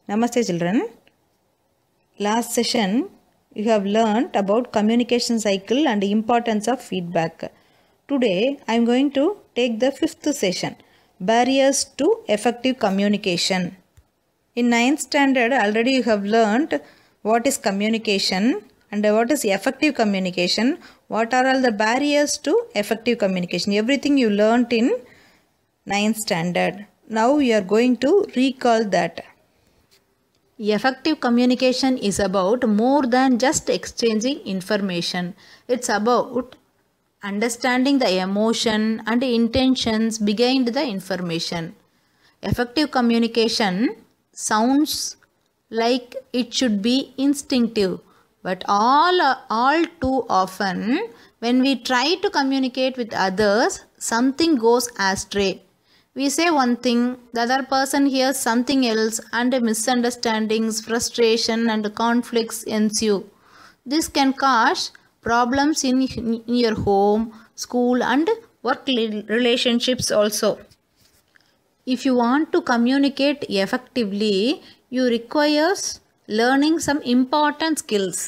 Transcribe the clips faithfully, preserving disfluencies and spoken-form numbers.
Namaste children. Last session you have learnt about communication cycle and importance of feedback. Today I am going to take the fifth session, barriers to effective communication. In ninth standard already you have learnt what is communication and what is effective communication, what are all the barriers to effective communication. Everything you learnt in ninth standard. Now you are going to recall that. Effective communication is about more than just exchanging information. It's about understanding the emotion and intentions behind the information. Effective communication sounds like it should be instinctive, but all, all too often when we try to communicate with others, something goes astray. We say one thing, the other person hears something else, and misunderstandings, frustration and conflicts ensue. This can cause problems in, in your home, school and work relationships also. If you want to communicate effectively, you require learning some important skills.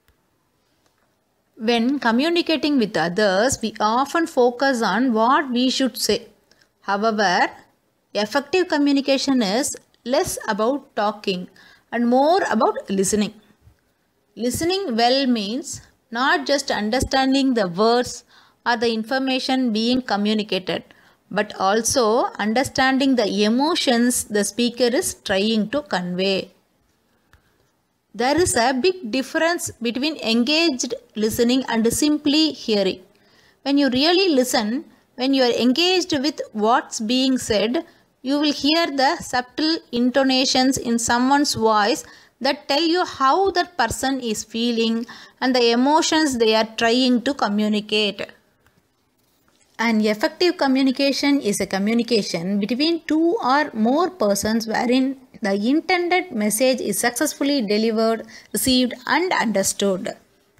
When communicating with others, we often focus on what we should say. However, effective communication is less about talking and more about listening. Listening well means not just understanding the words or the information being communicated, but also understanding the emotions the speaker is trying to convey. There is a big difference between engaged listening and simply hearing. When you really listen, when you are engaged with what's being said, you will hear the subtle intonations in someone's voice that tell you how that person is feeling and the emotions they are trying to communicate. An effective communication is a communication between two or more persons wherein the intended message is successfully delivered, received and understood.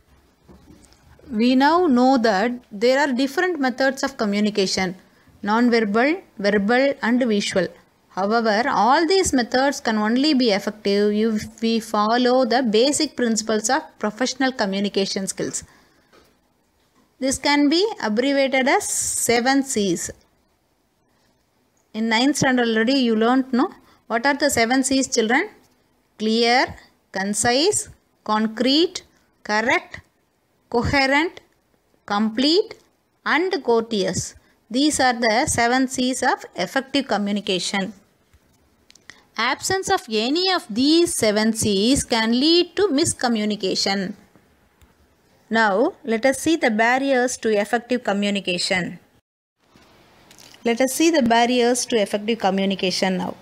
We now know that there are different methods of communication, non-verbal, verbal and visual. However, all these methods can only be effective if we follow the basic principles of professional communication skills. This can be abbreviated as seven C's. In ninth standard already you learnt, no? What are the seven C's, children? Clear, concise, concrete, correct, coherent, complete and courteous. These are the seven C's of effective communication. Absence of any of these seven C's can lead to miscommunication. Now let us see the barriers to effective communication. Let us see the barriers to effective communication now.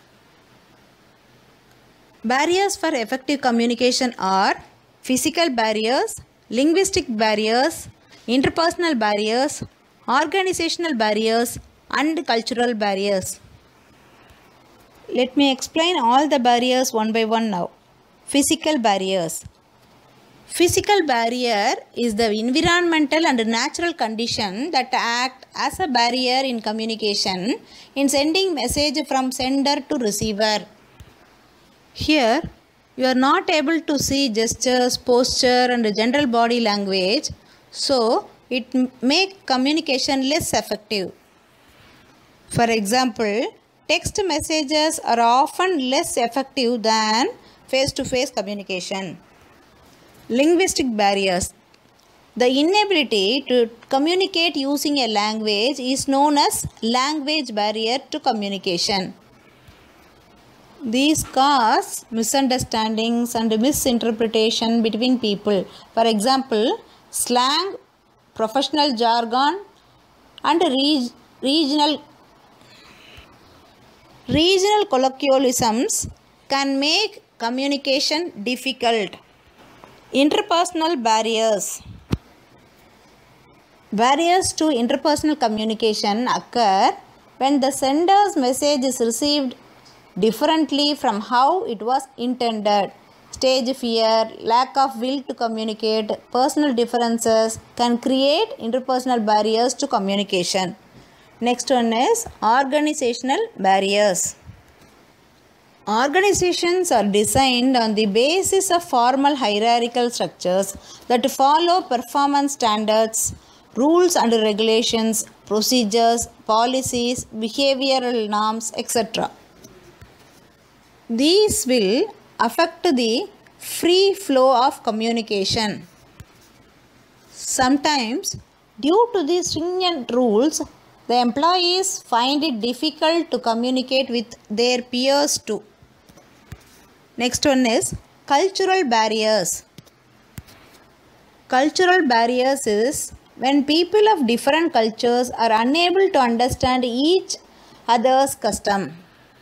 Barriers for effective communication are physical barriers, linguistic barriers, interpersonal barriers, organizational barriers and cultural barriers. Let me explain all the barriers one by one now. Physical barriers. Physical barrier is the environmental and natural condition that act as a barrier in communication in sending message from sender to receiver. Here, you are not able to see gestures, posture and general body language, so it makes communication less effective. For example, text messages are often less effective than face-to-face communication. Linguistic barriers. The inability to communicate using a language is known as language barrier to communication. These cause misunderstandings and misinterpretation between people. For example, slang, professional jargon and reg regional, regional colloquialisms can make communication difficult. Interpersonal barriers. Barriers to interpersonal communication occur when the sender's message is received differently from how it was intended. Stage fear, lack of will to communicate, personal differences can create interpersonal barriers to communication. Next one is organizational barriers. Organizations are designed on the basis of formal hierarchical structures that follow performance standards, rules and regulations, procedures, policies, behavioral norms, et cetera. These will affect the free flow of communication. Sometimes, due to these stringent rules, the employees find it difficult to communicate with their peers too. Next one is cultural barriers. Cultural barriers is when people of different cultures are unable to understand each other's custom.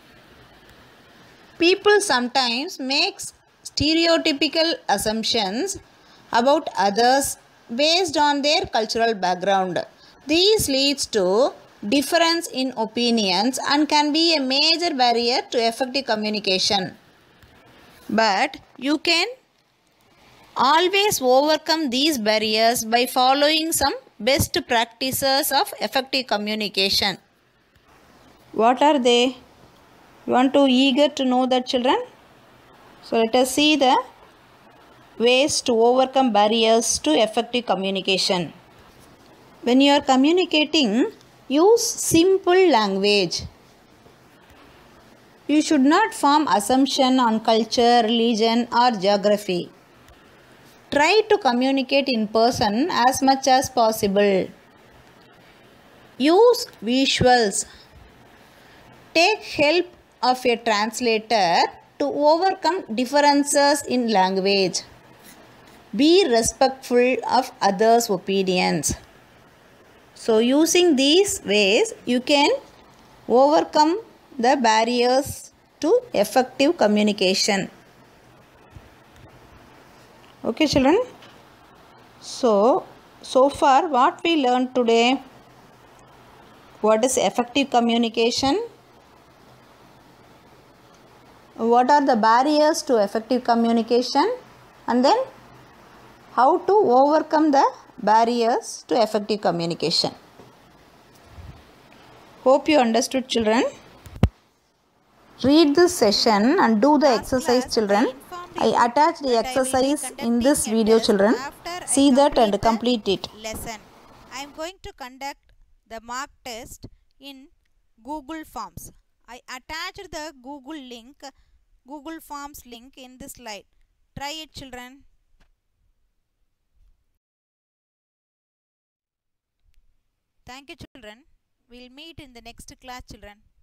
People sometimes make stereotypical assumptions about others based on their cultural background. This leads to difference in opinions and can be a major barrier to effective communication. But you can always overcome these barriers by following some best practices of effective communication. What are they? You want to eager to know that, children? So let us see the ways to overcome barriers to effective communication. When you are communicating, use simple language. You should not form assumption on culture, religion or geography. Try to communicate in person as much as possible. Use visuals. Take help of a translator to overcome differences in language. Be respectful of others' opinions. So using these ways, you can overcome the barriers to effective communication. Okay, children. So, so far what we learned today? What is effective communication? What are the barriers to effective communication? And then how to overcome the barriers to effective communication. Hope you understood, children. Read this session and do the exercise, children. I attached the exercise in this video, children. See that and complete it. Lesson. I am going to conduct the mock test in Google Forms. I attached the Google link, Google Forms link in this slide. Try it, children. Thank you, children. We'll meet in the next class, children.